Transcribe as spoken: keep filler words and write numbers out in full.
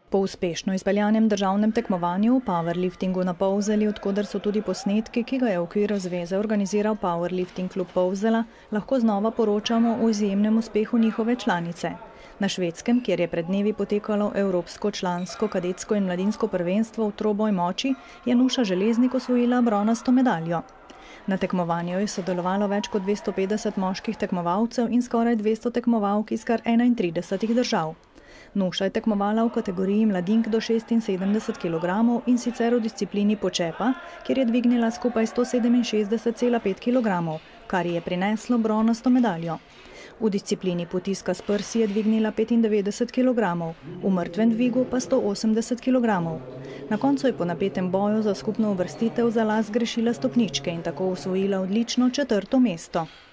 Po uspešno izpeljanem državnem tekmovanju v powerliftingu na Polzeli, odkoder so tudi posnetki, ki ga je v okviru zveze organiziral Powerlifting klub Polzela, lahko znova poročamo o izjemnem uspehu njihove članice. Na Švedskem, kjer je pred dnevi potekalo evropsko člansko kadetsko in mladinsko prvenstvo v troboj moči, je Nuša Železnik osvojila bronasto medaljo. Na tekmovanju je sodelovalo več kot dvesto petdeset moških tekmovalcev in skoraj dvesto tekmovalk iz kar enaintridesetih držav. Nuša je tekmovala v kategoriji mladink do šestinsedemdeset kilogramov in sicer v disciplini počepa, kjer je dvignila skupaj sto sedeminšestdeset cela pet kilogramov, kar ji je prineslo bronasto medaljo. V disciplini potiska s prsi je dvignila petindevetdeset kilogramov, v mrtvem dvigu pa sto osemdeset kilogramov. Na koncu je po napetem boju za skupno uvrstitev za las zgrešila stopničke in tako osvojila odlično četrto mesto.